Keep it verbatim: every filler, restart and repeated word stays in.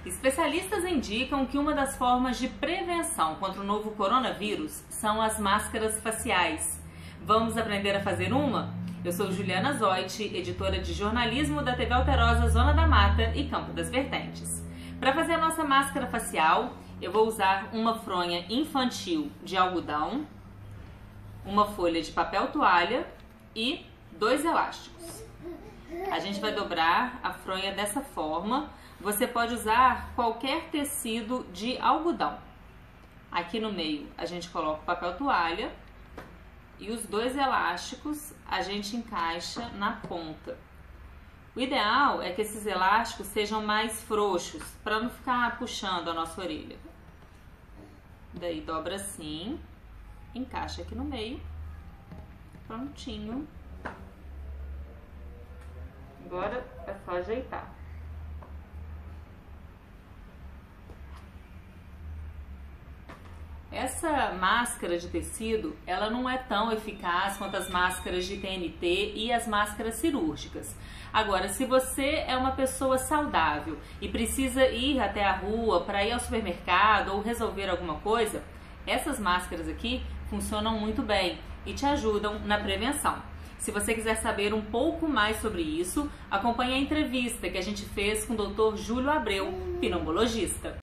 Especialistas indicam que uma das formas de prevenção contra o novo coronavírus são as máscaras faciais. Vamos aprender a fazer uma? Eu sou Juliana Zoit, editora de jornalismo da T V Alterosa Zona da Mata e Campo das Vertentes. Para fazer a nossa máscara facial, eu vou usar uma fronha infantil de algodão, uma folha de papel toalha e dois elásticos. A gente vai dobrar a fronha dessa forma. Você pode usar qualquer tecido de algodão. Aqui no meio a gente coloca o papel toalha e os dois elásticos a gente encaixa na ponta. O ideal é que esses elásticos sejam mais frouxos, para não ficar puxando a nossa orelha. Daí dobra assim, encaixa aqui no meio, prontinho. Agora é só ajeitar. Essa máscara de tecido, ela não é tão eficaz quanto as máscaras de T N T e as máscaras cirúrgicas. Agora, se você é uma pessoa saudável e precisa ir até a rua para ir ao supermercado ou resolver alguma coisa, essas máscaras aqui funcionam muito bem e te ajudam na prevenção. Se você quiser saber um pouco mais sobre isso, acompanhe a entrevista que a gente fez com o doutor Júlio Abreu, pneumologista.